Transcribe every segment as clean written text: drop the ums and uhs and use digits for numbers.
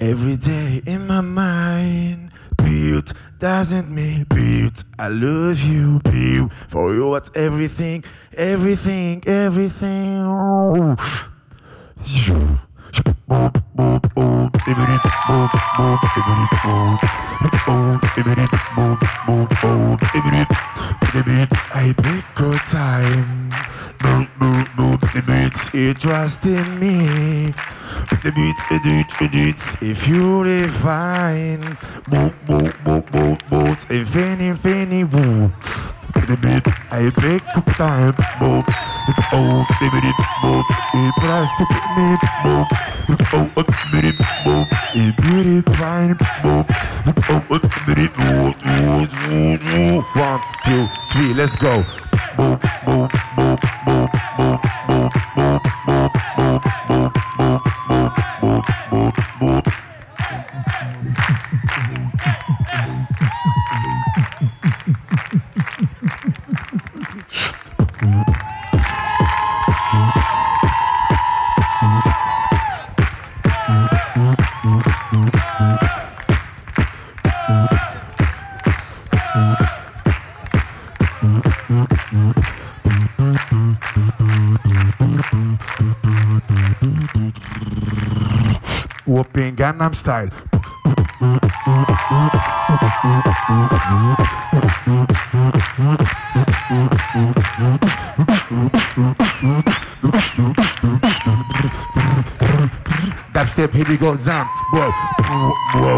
Every day in my mind, built doesn't mean built. I love you, built for you. What's everything, everything, everything. Oh. I break good time. You trust in me. If you refine, infinity, I break up time. You trust in me. One, two, three, let's go. Whooping Gangnam Style. Dubstep, here we go, Zam. Whoa, whoa,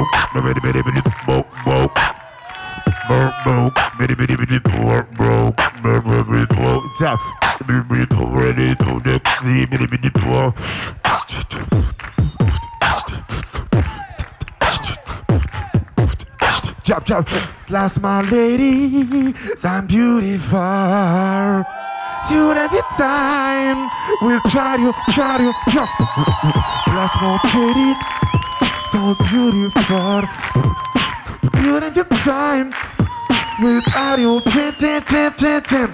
Jump, jump, last my lady, I'm beautiful. Soon every time, we'll try to jump. Last my lady, so beautiful. Soon every time, we'll try to jump.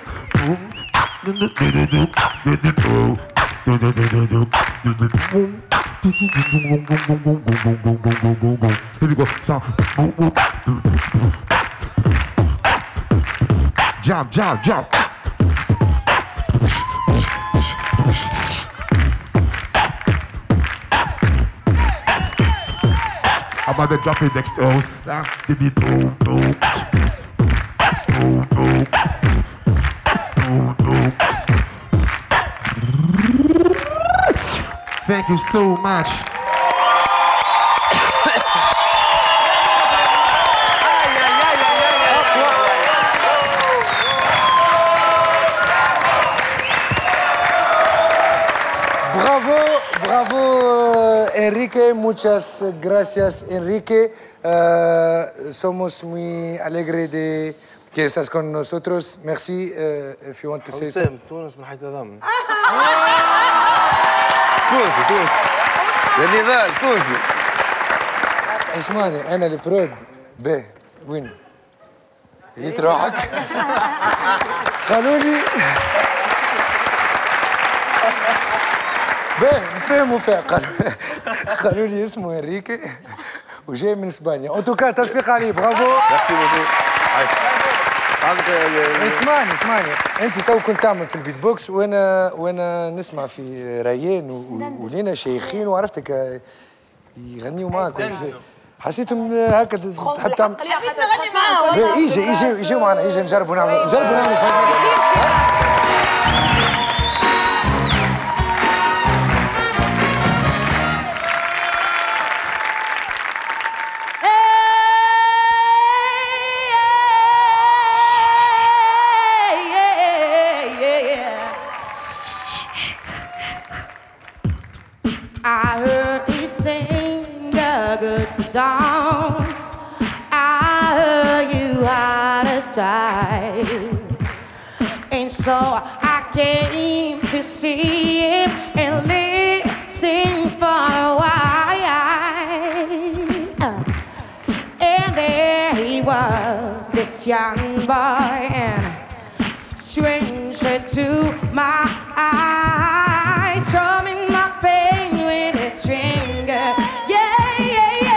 Here we go, so jump, jump, jump. I'm about to drop it next to us. The beat, boom, boom, boom, boom, boom, boom. Thank you so much. Bravo, Enrique. Muchas gracias, Enrique. Somos muy alegres de que estás con nosotros. Merci. If you want to say something. تونس من حيث ضمن. توسي يا نضال توسي. اسمعني انا البرود باهي وين؟ جيت روحك قالوا لي باهي نتفاهموا فيها قالوا لي اسمه انريكي وجاي من اسبانيا. ان توكا تشفيق عليه برافو. ميرسي بوكو. اسمعني انت تو كنت تعمل في البيت بوكس وانا نسمع في ريان ولينا شيخين وعرفتك يغنيوا معك. حسيتهم هكا تحب تعمل. حبيت نغني معاهم. يجوا معنا، يجي نجربوا نعملوا I heard you sing a good song. I heard you had a style, and so I came to see him and listen for a while. And there he was, this young boy, and stranger to my eyes, strumming my pain with his finger. Yeah, yeah, yeah.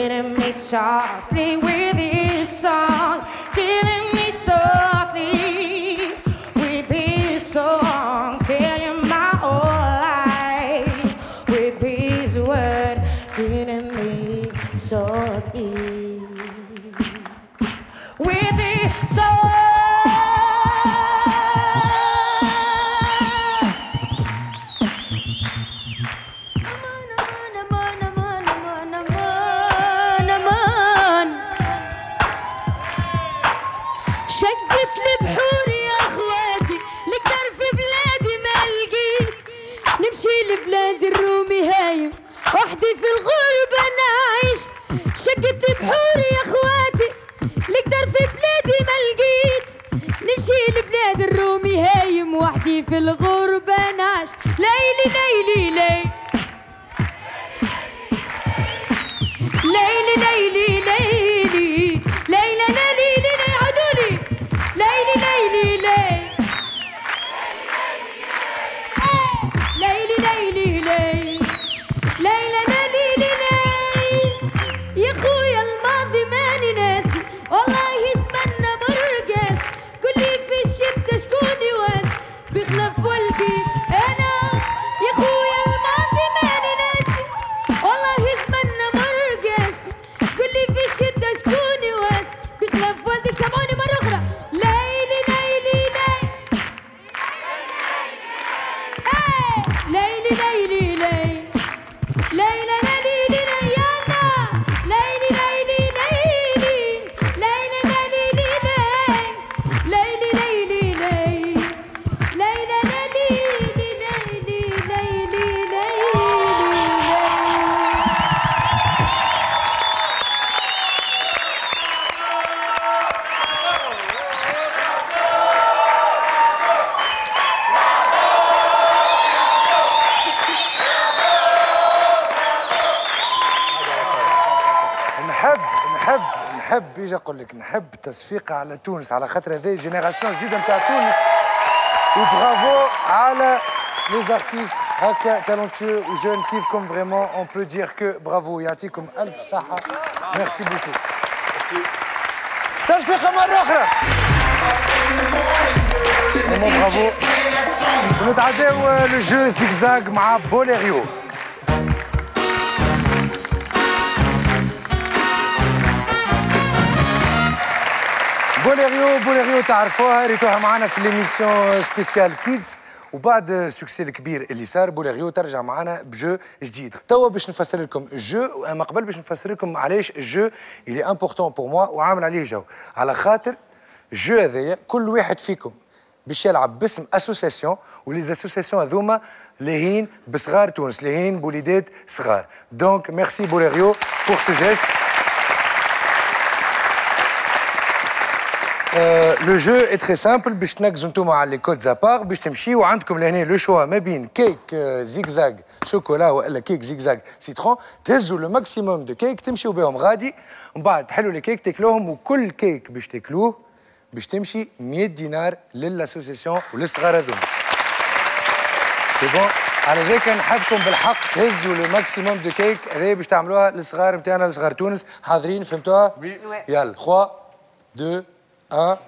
killing me softly with his song, killing me softly with his song, telling my whole life with his word, killing me softly with his song. شقت البحور يا اخواتي القدر في بلادي ما لقيت نمشي لبلاد الرومي هايم وحدي في الغربة نعيش شقت البحور يا اخواتي القدر في بلادي ما لقيت نمشي لبلاد الرومي هايم وحدي في الغربة نعيش ليلي ليلي ليلي ليلي ليلي ليلي ليلى ليلي ليلي عدولي ليلي ليلي ليلي ليلي ليلي ليلي ليلى ليلي ليلي يا خويا الماضي ماني ناسي والله يسمنا برقاس كلي في الشدة شكون يواس بخلاف والدي انا يا خويا الماضي ماني ناسي والله يسمنا برقاس كلي في الشدة شكون يواس بخلاف والدك سمعوني مرة أخرى ليلي ليلي ليلي ليلي ليلي ليلي ليلى ليلي ليلي يلا ليلي ليلي ليلي ليلى ليلي ليلي ليلي ليلي ليلي ليلى ليلي ليلي ليلي ليلي نحب يجي اقول لك نحب تصفيقه على تونس على خاطر هذه جينيراسيون جديده نتاع تونس وبرافو على لي زارتيست هكا تالونتيو وجون كيفكم فريمون اون بو دير كو برافو يعطيكم الف صحه ميرسي بوكو تصفيقه مره اخرى برافو ونتعداو لو جو زيكزاك مع بوليريو بوليريو تعرفوها ريتوها معنا في ليميسيون سبيسيال كيدز وبعد سوكسي الكبير اللي صار بوليريو ترجع معنا بجو جديد توا باش نفسر لكم الجو اما قبل باش نفسر لكم علاش الجو اللي امبورطون بور موا وعامل عليه جو على خاطر الجو هذايا كل واحد فيكم باش يلعب باسم اسوسيسيون ولي اسوسيسيون هذوما لاهين بصغار تونس لاهين بوليدات صغار دونك ميرسي بوليريو بور سو جيست لو جو اي تري سامبل باش تنقزوا انتوما على لي كود زابار باش تمشيو عندكم لهنا لو شوا ما بين كيك زيكزاك شوكولا ولا كيك زيكزاك سيترون تهزوا لو ماكسيموم دو كيك تمشيو بهم غادي ومن بعد تحلوا لي كيك تاكلوهم وكل كيك باش تاكلوه باش تمشي 100 دينار للاسوسيسيون وللصغار هذوما سي بون على ذاك نحبكم بالحق تهزوا لو ماكسيموم دو كيك هذه باش تعملوها للصغار نتاعنا لصغار تونس حاضرين فهمتوها؟ يلا 3 2 1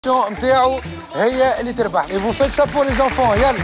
نتاعو هي اللي تربح. Et vous faites ça pour les enfants. يلا.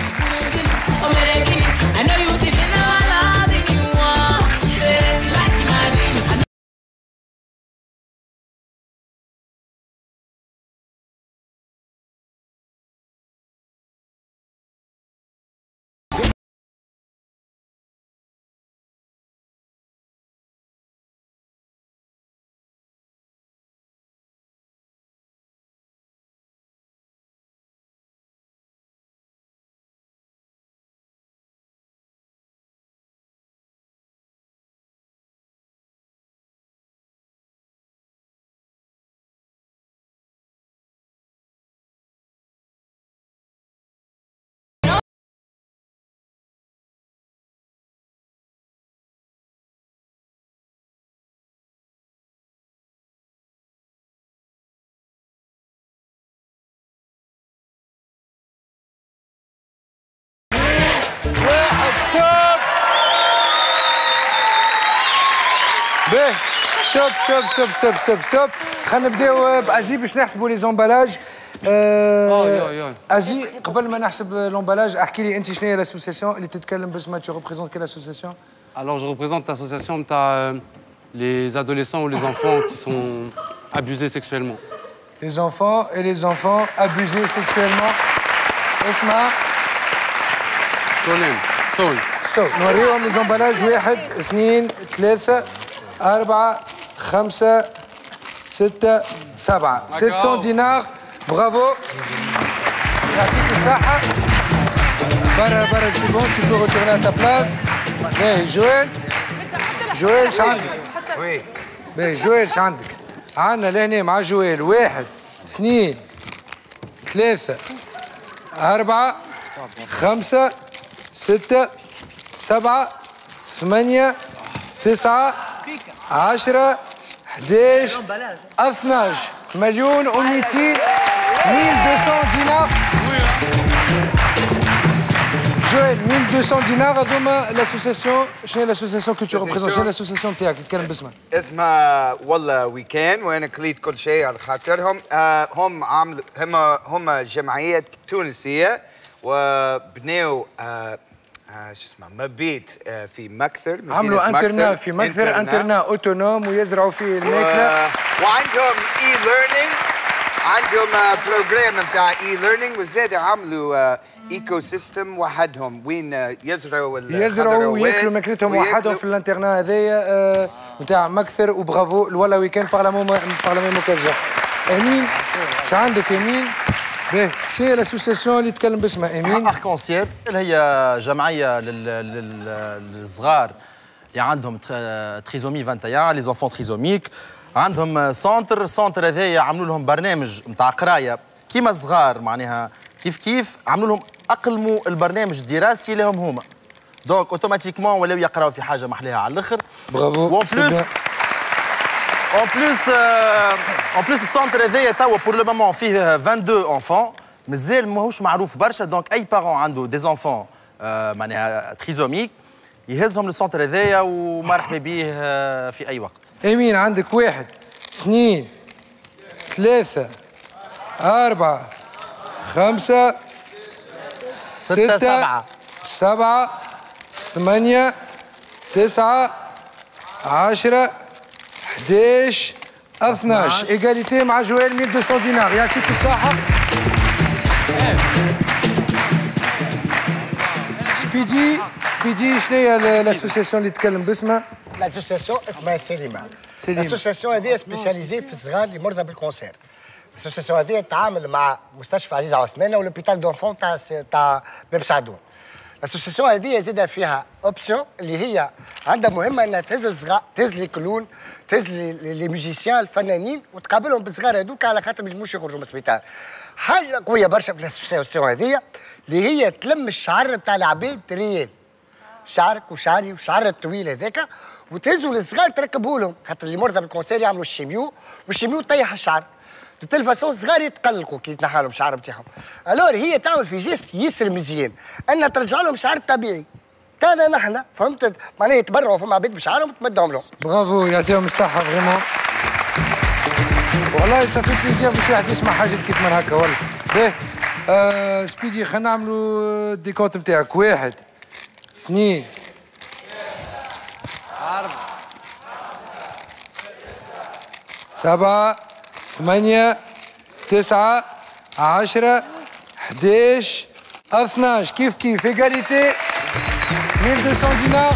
باهي ستوب. خلينا نبداو بأزي باش نحسبوا لي زومبالاج. أزي قبل ما نحسب لومبالاج احكي لي انت شنو هي لاسوسياسيون اللي تتكلم باسمها. Tu représentes quelle association? Alors je représente l'association les adolescents ou les enfants qui sont abusés sexuellement. Les enfants et les enfants abusés sexuellement. اسمها سول. نوريهم لي زومبالاج 1 2 3 4 5 6 7 700 دينار. برافو يعطيك الصحة. برا سي بون tu peux retourner à ta place. باهي جويل شعندك؟ باهي جويل شعندك؟ عندنا لهنا مع جويل 1 2 3 4 5 6 7 8 9 10 11 12 مليون و200 1200 دينار. جويل 1200 دينار هذوما لاسوسياسيون. شنو هي لاسوسياسيون كو تو ريبريزونت؟ شنو هي لاسوسياسيون تاعك؟ تتكلم باسمها. اسمها والله ويكان، وانا كليت كل شيء على خاطرهم. هم جمعيه تونسيه وبناو شو اسمه مبيت في مكثر. عملوا انترنا في مكثر، انترنا اوتونوم ويزرعوا فيه الماكله. وعندهم اي ليرنينج، عندهم بروجرام نتاع اي ليرنينج، وزاد عملوا ايكو سيستم وحدهم وين يزرعوا وياكلوا ماكلتهم وحدهم في الانترنا هذايا نتاع مكثر. وبرافو ولا ويكان بارلمان مكازا. امين شو عندك امين؟ باهي شنو هي الاسوسياسيون اللي تكلم باسمها امين؟ اركونسيال اللي هي جمعيه للصغار اللي عندهم تريزومي 21 لي زونفون تريزوميك. عندهم سونتر هذايا عملوا لهم برنامج نتاع قرايه كيما الصغار، معناها كيف عملوا لهم اقلموا البرنامج الدراسي لهم هما، دونك اوتوماتيكمون ولاو يقراو في حاجه محليها على الاخر. برافو. En plus السونتر هذايا توا بور لو مومون فيه 22 اونفون، مازال ماهوش معروف برشا. دونك اي بارون عنده دي زونفون معناها تريزوميك يهزهم للسونتر هذايا ومرحبا به في اي وقت. امين عندك 1 2 3 4 5 6 7 8 9 10 11 12 ايجاليتي مع جويل 1200 دينار. يعطيك الصحة. سبيدي شنو هي الاسوسياسيون اللي تتكلم باسمها؟ الاسوسياسيون اسمها سليمة. الاسوسياسيون هذه سبيسياليزي في الصغار اللي مرضى بالكونسير. الاسوسياسيون هذه تتعامل مع مستشفى عزيز عثمان ولوبيتال دونفون تاع باب سعدون. الاسوسياسيون هذه زادها فيها اوبسيون اللي هي عندها مهمه انها تهز الصغار، تهز لي كلون، تهز لي ميوزيسيان الفنانين وتقابلهم بالصغار هذوك على خاطر ما ينجموش يخرجوا من السبيطار. حاجه قويه برشا في الاسوسياسيون هذه اللي هي تلم الشعر بتاع العباد ريال، شعرك وشعري وشعر الطويل هذاك، وتهزوا للصغار تركبوا لهم خاطر اللي مرضى بالكونسير يعملوا الشيميو والشيميو طيح الشعر. بالتلفزيون صغار يتقلقوا كي يتنحى لهم الشعر بتاعهم. الور هي تعمل في جيست ياسر مزيان انها ترجع لهم شعر طبيعي تاعنا نحن، فهمت؟ معناها يتبرعوا فما عباد بشعرهم وتمدهم لهم. برافو يعطيهم الصحة فريمون. والله صافي بليزير باش واحد يسمع حاجه كيف من هكا والله. باهي سبيدي خلينا نعملوا الديكونت نتاعك. 1 2 4 7 8 9 10 11 12 كيف ايغاليتي 1200 دينار.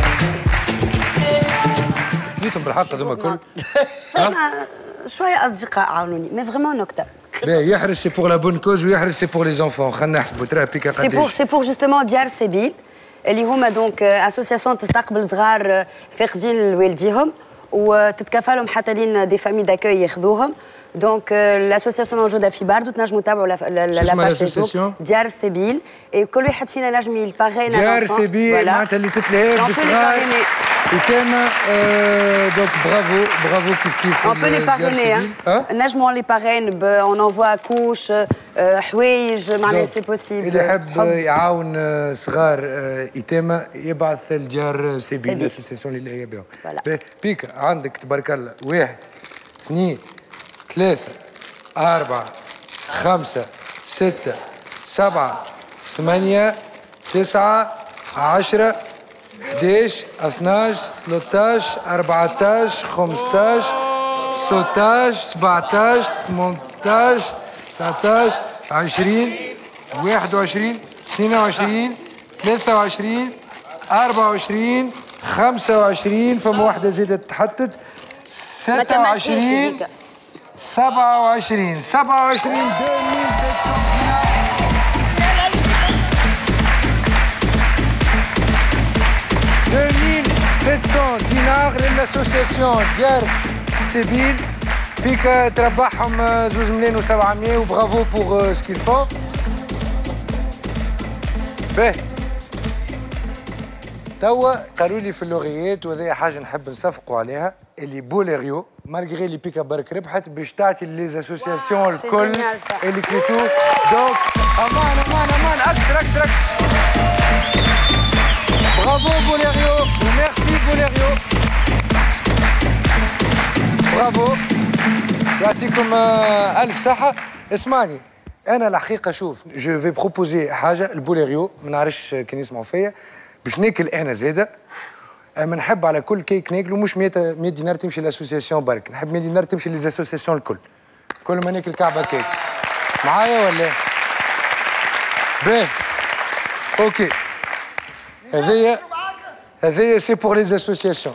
كليتهم بالحق هذوما الكل. شويه اصدقاء عاونوني مي فريمون نكتة. باهي يحرس سي بور لا بون كوز ويحرس سي بور لي زونفون. خلينا نحسبوا ترى بيكا قداش. سي بور جوستومون ديار سبيل اللي هما دونك اسوسياسيون تستقبل صغار فاقدين لوالديهم وتتكفلهم حتى لين دي فامي داكوي ياخذوهم. دونك لاسوسياسيون موجوده في باردو تنجموا تتابعوا لاباج فيسبوك ديار سبيل. كل واحد فينا نجم يباغينا ديار سبيل معناتها اللي تتلهي بصغار يتامى. دونك برافو كيف اون بو لي باغيني نجموا لي باغين اون انفوا كوش حوايج معناها سي بوسيبل. اللي يحب يعاون صغار يتامى يبعث لديار سبيل الاسوسياسيون اللي هي بهم. بيكا عندك تبارك الله 1 2 3 4 5 6 7 8 9 10 11 12 13 14 15 16 17 18 19 20 21 22 23 24 25 فما واحدة زادت تحدد 27 27 2700 دينار للاسوسياسيون ديار سبيل. بيكا تربحهم 2,700 وبرافو بور سكيل فون. باهي توا قالوا لي في اللغيات وهذه حاجه نحب نصفقوا عليها اللي بوليريو مالغري اللي بيكا برك ربحت باش تعطي لي اسوسياسيون الكل اللي كريتو. دونك امان اكثر. برافو بوليريو وميرسي بوليريو. برافو يعطيكم الف صحه. اسمعني انا الحقيقه شوف جو في بروبوزي حاجه البوليريو ما نعرفش كان يسمعوا فيا باش ناكل انا زاده. ما نحب على كل كيك ناكلو مش 100 دينار تمشي للاسوسياسيون برك، نحب 100 دينار تمشي للاسوسياسيون الكل. كل ما ناكل كعبه كيك معايا ولا؟ باهي اوكي هذايا سي بور لي اسوسياسيون.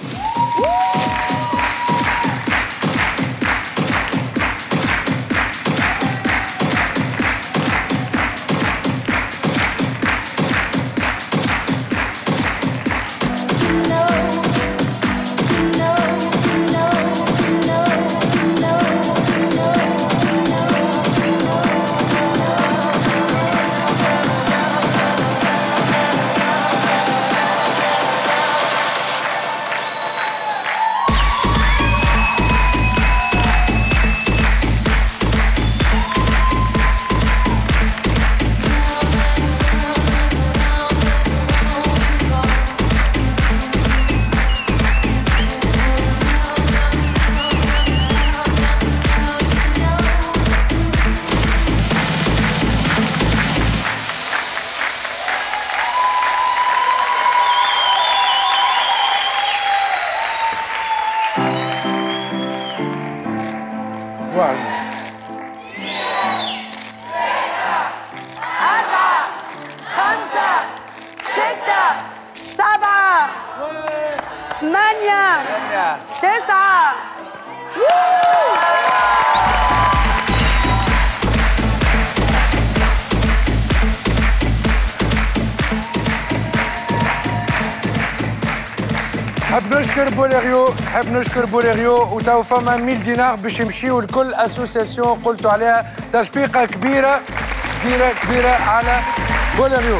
نحب نشكر بوليريو وتو فما 1000 دينار باش يمشيو لكل اسوسياسيون قلتوا عليها. تشفيقه كبيره على بوليريو.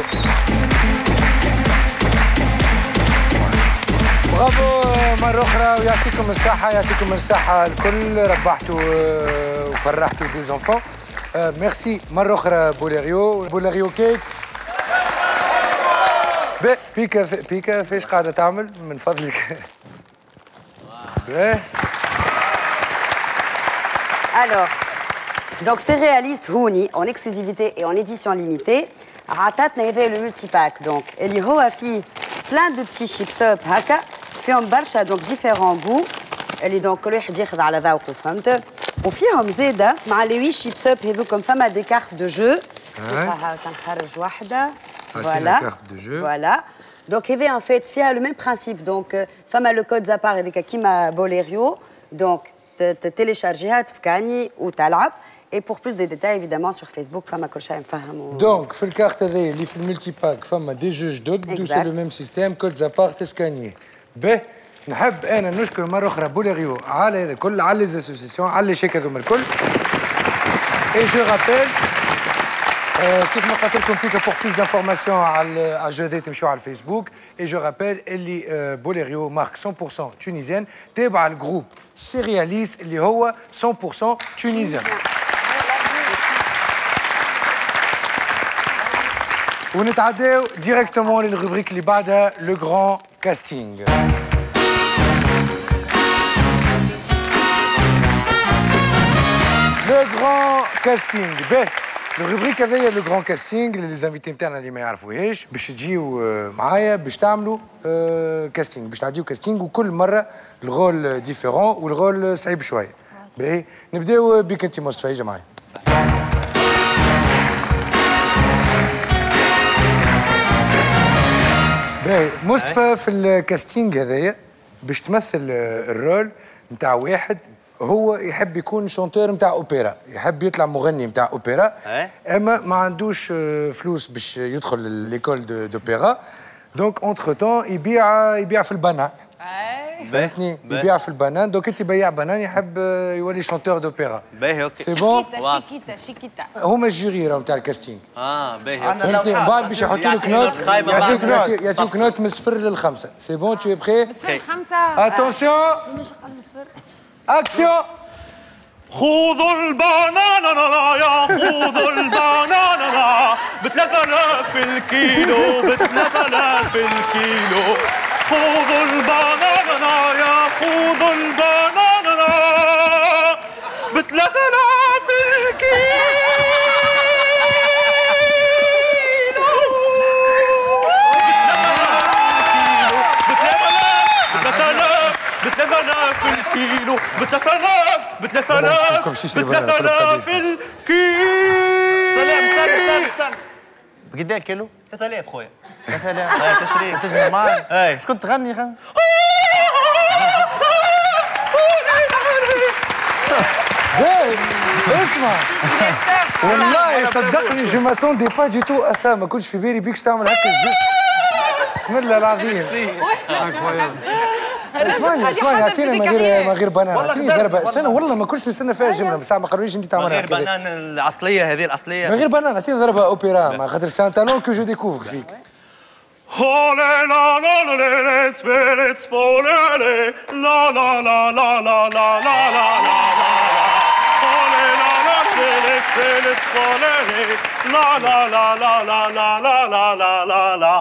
برافو مرة أخرى ويعطيكم الصحة الكل ربحتوا وفرحتوا دي زونفون. ميرسي مرة أخرى بوليريو كيك. بيكا فيش قاعدة تعمل من فضلك؟ Alors, donc céréaliste هوني en exclusivité et en édition limitée. عطاتنا هذا le multipack donc اللي هو فيه plein de petits chips up هكا فيهم برشا donc différents goûts اللي donc كل واحد ياخذ على ذوقه فهمت وفيهم زاده مع لي 8 chips up هذوكم فما دي كارت دو جو هاكا نخرج واحده فوالا دونك هذا ان فيت فيها لو ميم برانسيب دونك فما لو كود زابار هذيك كيما بوليريو دونك تيليشارجيها تسكاني وتلعب. Et pour plus de détails, évidemment, sur Facebook, فما كل شيء نفهم. Donc, في الكارت هذايا اللي في الملتي باك فما دي جو جدد دو سي لو ميم سيستيم كود زابار تسكاني. به نحب انا نشكر مره اخرى بوليريو على هذا الكل على لي اسوسيسيون على لي شيك هذوما الكل. اي جو رابيل كيف ما قلت لكم بيكا بور بلوس دانفورماسيون على الجو هذا تمشيو على الفيسبوك. اي جو رابيل اللي بوليريو مارك 100% تونيزيان تابع الجروب سيرياليس اللي هو 100% تونيزيان. ونتعداو ديريكتومون للروبريك اللي بعدها لو غران كاستينغ. لو غران كاستينغ به الروبريك هذايا لو غران كاستينغ اللي ليزانفيتي نتاعنا اللي ما يعرفوهاش باش تجيو معايا باش تعملوا كاستينغ باش تعديو كاستينغ وكل مره الغول ديفيرون والغول صعيب شويه. باهي نبداو بك انت مصطفى يجي معايا. باهي مصطفى في الكاستينغ هذايا باش تمثل الرول نتاع واحد هو يحب يكون شونتور نتاع اوبرا، يحب يطلع مغني نتاع اوبرا، اما ما عندوش فلوس باش يدخل ليكول دوبيرا، دونك اونتر تون يبيع في البنان. فهمتني؟ يبيع في البنان، دونك انت بياع بنان يحب يولي شونتور دوبيرا. باهي اوكي. سي بون؟ شيكيتا هما الجيري راهو نتاع الكاستينغ. باهي. فهمتني؟ بعد باش يحطوا لك نوت، يعطيوك نوت من 0 ل 5. سي بون تو بخي؟ من 0 ل 5. اتونسيون. من 0. اكسيون. خذوا البنانا يا خذوا البنانا ب3000 الكيلو ب3000 الكيلو خذوا البنانا يا خذوا البنانا ب3000 الكيلو ب3000 الكيلو ب3000 الكيلو سلام بقد كيلو؟ 3000 خويا 3000 تشري تجي معايا مش كنت تغني اسمع والله صدقني جو ماتوندي با دي تو اسا ما كنتش في بالي بيكش تعمل هكا بسم الله العظيم. اسمعني اعطينا من غير بنان اعطيني ضربه استنى والله ما كنتش نستنى فيها جمله بس ما قالوليش انت تعملها من غير بنان الاصليه هذه الاصليه من غير بنان اعطيني ضربه اوبرا ما خاطر سان تالون كو جو ديكوفر فيك. Let's fall la la la la la la la la la let's fall la la la la la la la la la la la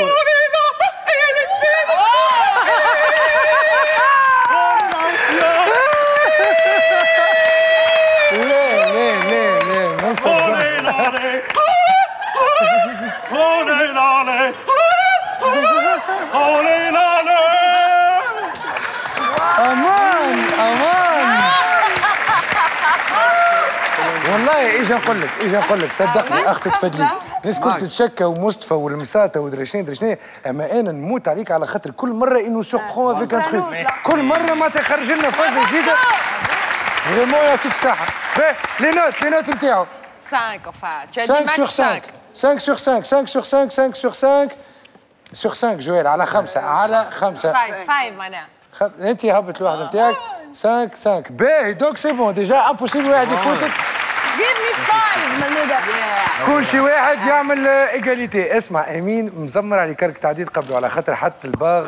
والله اجي نقول لك صدقني اختي تفدلي الناس كل تتشكى ومصطفى والمساطه ودريشني اما انا نموت عليك على خاطر كل مره انه سوربرون افيك ان تروك كل مره ما تخرج لنا فازه جديده فريمون يعطيك الصحه. لي نوت نتاعو 5 sur 5 5 sur 5 5 sur 5 5 sur 5 sur 5 جويل على 5 5 معناها انت هبط الواحده نتاعك 5 باهي دونك سي بون ديجا امبوسيبل واحد يفوتك. Give me 5 كل شي واحد يعمل ايجاليتي. اسمع امين مزمر على كرك تعديد قبله على خاطر حط الباغ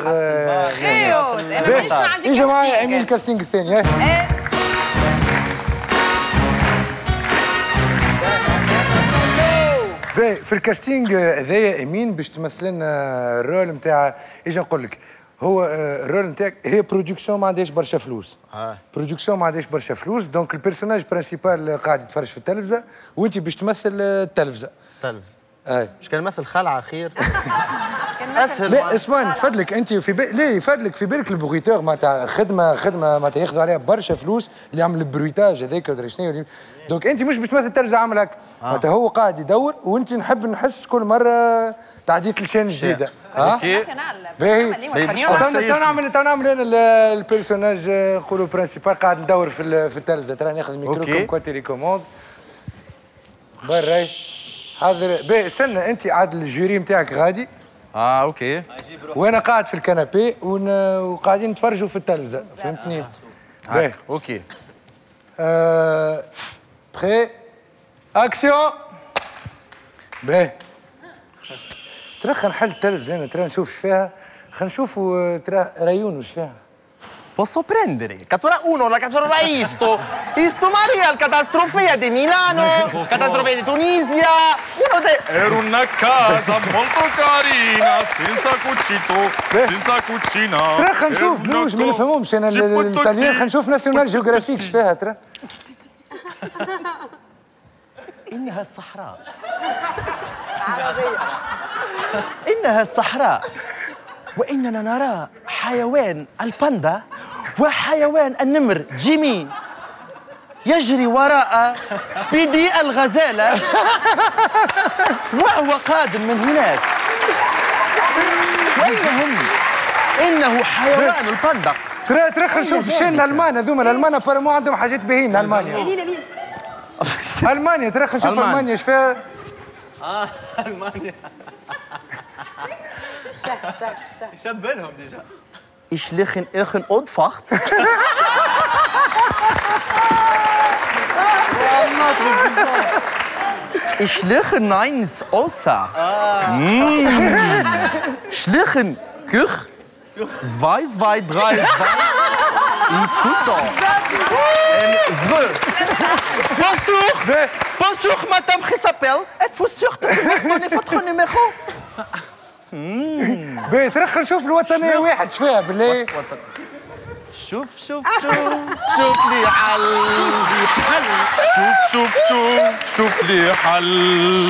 يجي معايا امين الكاستينغ الثاني. باهي في الكاستينغ هذايا امين باش تمثل لنا الرول نتاع اجي نقول لك هو الرول نتاعك هي برودكسيون ما عندهاش برشا فلوس. برودكسيون ما عندهاش برشا فلوس، دونك البيرسوناج برانسيبال قاعد يتفرج في التلفزه وانت باش تمثل التلفزه. مش كان نمثل خلعه خير؟ اسهل. لا اسمعني تفدلك انت في ليه يفدلك في بالك البرويتور معناتها خدمه معناتها ياخذوا عليها برشا فلوس اللي يعمل البرويتاج هذاك ودري شنو. دونك انت مش بتمثل تلفزه عامل هكا معناتها هو قاعد يدور وانت نحب نحس كل مره تعديت لشين جديده. اوكي باهي تو نعمل انا البيرسوناج نقولوا برانسيبال قاعد ندور في التلفزه ترى ناخذ الميكرو كوم تيليكوموند برا حاضر. باهي استنى انت عاد الجوري نتاعك غادي. اوكي. وانا قاعد في الكنابي وقاعدين نتفرجوا في التلفزه فهمتني. باهي اوكي. بري اكسيون. باهي ترى خلينا نحل التلفزه ترى نشوف ايش فيها. خلينا نشوفوا ترى ريون واش فيها. Posso prendere? Cattura 1, la cattura Isto Maria, la catastrofea di Milano, catastrofea di Tunisia. Era una casa molto carina, senza cucina. ترى خلينا نشوف بلوز ما نفهمهمش انا الإيطاليين. خلينا نشوف ناسيونال جيوغرافيك ايش فيها ترى. إنها الصحراء. إنها الصحراء. وإننا نرى حيوان الباندا وحيوان النمر جيمي يجري وراء سبيدي الغزالة وهو قادم من هناك. وأين هم؟ إنه حيوان الباندا. ترى خلينا نشوف الشين الألمان هذوما. الألمان ابارمون عندهم حاجات باهين. ألمانيا ألمانيا ترى خلينا نشوف ألمانيا ايش فيها. ألمانيا شبنهم ديجا. Ich liegen in Oudvacht. Ich liegen eins Ossa. Ich liegen Küch. 2, 2, 3, 2. In Kusso. Bonjour, madame Gisapel. Êtes-vous sûr de donner votre numéro? باهي ترى خلينا نشوف الوطنيه واحد ايش فيها بالله. شوف لي حل. شوف لي حل.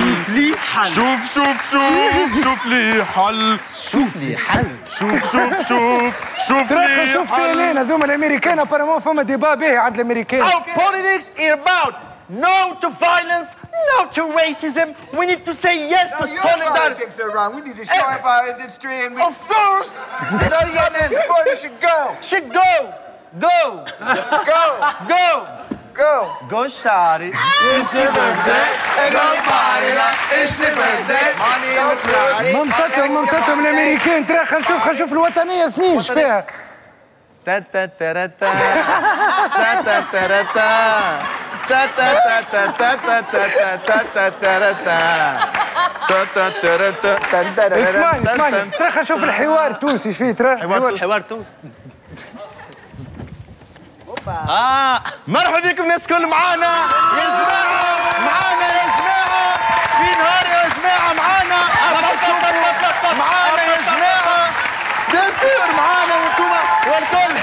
ترى شوف فين هذوما الامريكان ابارمون فما ديبا باهي عند الامريكان. Our politics is about no to violence, no to racism. We need to say yes to solidarity. Politics are wrong. We need to show up our industry and Of course. this CNN supporter should go. Go, Shari. It's your birthday. And go party like it's your birthday. Money in the Shari. ممساتهم الامريكان. ترى خلينا نشوف الوطنيه اثنين ايش فيها. تا تا تا تا تا تا تا تا تا تا تا. اسمعني ترى خلينا نشوف الحوار التونسي ايش فيه. ترى حوار تونسي. مرحبا بكم الناس الكل معانا يا جماعه. في نهار يا جماعه معانا يا جماعه بيان سور معانا وانتوما والكل.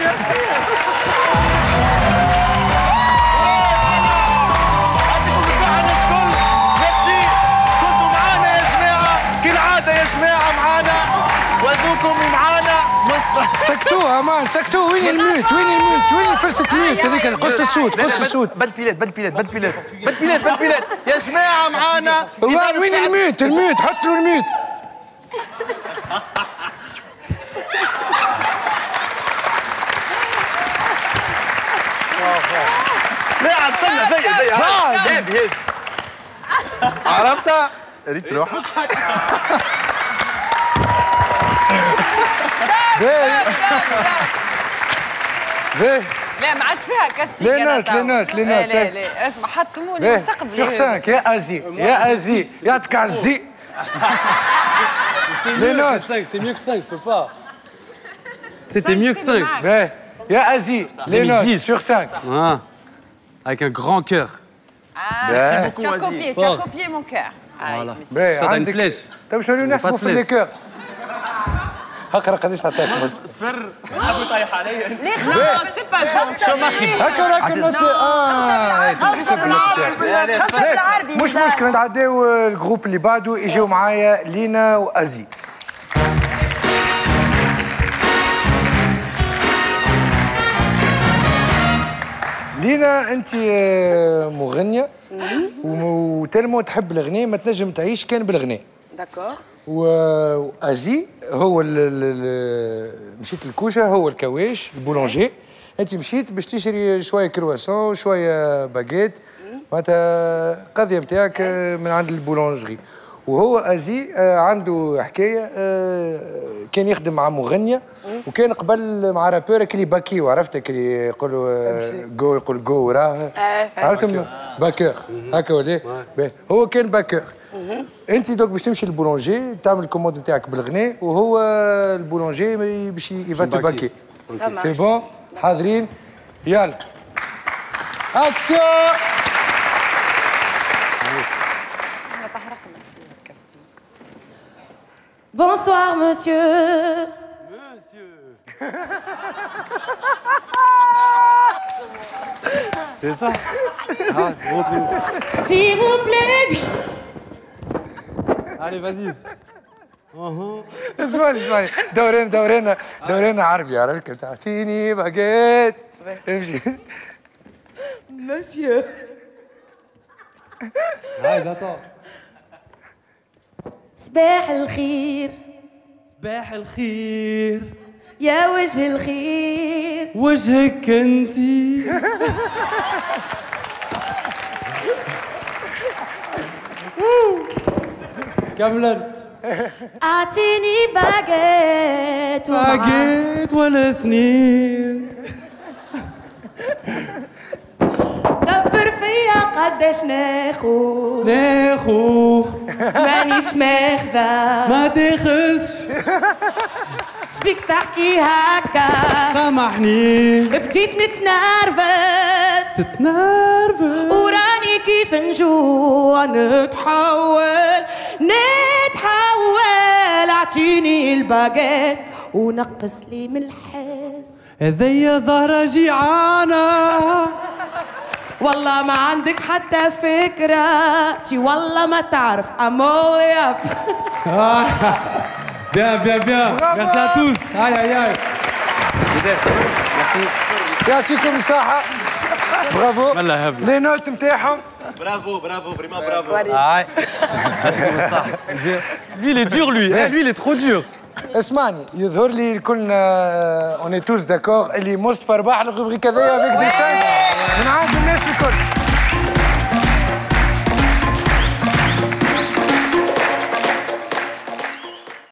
يعطيكم الصحه الناس الكل. ميرسي كنتوا معانا يا جماعه كالعاده يا جماعه معانا وذوكم معانا. سكتوها مان سكتوه. وين الميوت وين الفرصة ميوت هذيك. قص الصوت بد بيلات يا جماعه معانا. وين الميوت حط له الميوت. لا عاد استنى زي هذه عرفتها. ريت روحك. باهي لا ما عادش فيها كاستيك. لا اسمع حطموني مستقبلي. سيغ 5 يا ازي يعطيك عزي. Les notes. C'était mieux que 5, je peux pas. C'était mieux que 5. باهي يا ازي les notes sur 5. Avec un grand cœur. Merci beaucoup, tu as copié mon cœur. Voilà. T'as une flèche. طيب شنو نحسبوا في لي كور. اقرا قداش عطاك صفر حبوا يطيح عليا ليه خلاص سي با هكا راك مش مشكل نتعداو الجروب اللي بعده يجيو معايا لينا وازي. لينا انت مغنيه وتلمو تحب الغناء ما تنجم تعيش كان بالغناء. داكور. وازي هو مشيت للكوشه هو الكواش البولونجي. انت مشيت باش تشري شويه كرواسون شويه باجيت معناتها قضيه نتاعك من عند البولونجري. وهو ازي عنده حكايه كان يخدم مع مغنيه وكان قبل مع رابور اللي باكيو عرفت اللي يقولوا جو يقول جو وراه عرفتم باكور هكا ولا هو كان باكور. انت دوك باش تمشي للبولونجي تعمل الكوموند نتاعك بالغناء وهو البولونجي باش يفاتو باكي. سي بون حاضرين يلا اكسيون. Bonsoir, monsieur. Monsieur. C'est ça. Ah, montrez-nous. S'il vous plaît. Allez, vas-y. اسمعني دورينا عربي عرفت تعطيني باجيت امشي. Monsieur. Ah, j'attends. صباح الخير. صباح الخير. يا وجه الخير. وجهك انتي. كملا. اعطيني باجيت باجيت ولا اثنين. دبر فيا قداش ناخو مانيش ماخذة ما تاخذش شبيك تحكي هكا سامحني بديت نتنرفز وراني كيف نجوع نتحول اعطيني الباجيت ونقص لي من الحس هذيا ظهرة جيعانة والله ما عندك حتى فكرة تي والله ما تعرف أمولي أب. Bien. Merci à tous. Aïe. Merci. يعطيكم الصحة. برافو. لي نوت نتاعهم. برافو فريمون برافو. Lui il est dur lui. Lui il est trop dur. اسمعني يظهر لي كلنا اون توس داكور اللي مصطفى رباح الروبريك هذايا افيك دي سان من عند الناس الكل.